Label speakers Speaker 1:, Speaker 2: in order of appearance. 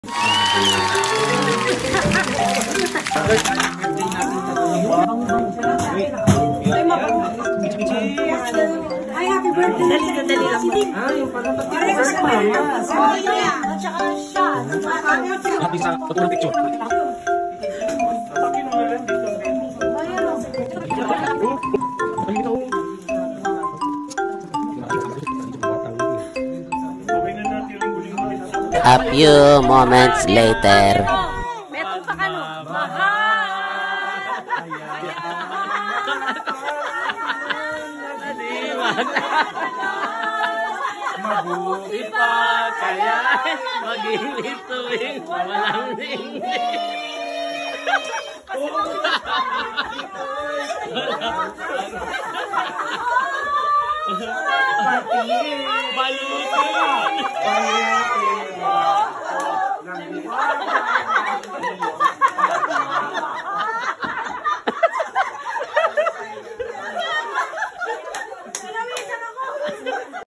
Speaker 1: Ay, happy birthday.
Speaker 2: Dali lang.
Speaker 1: Ah, yung pala pati birthday. Oh, yeah. At saka shot.
Speaker 3: Happy sa patulang picture.
Speaker 4: A few moments later.
Speaker 2: Meron pa ka no?
Speaker 3: Mabuti pa kaya mag-init tuwing walang ningning. Balutin!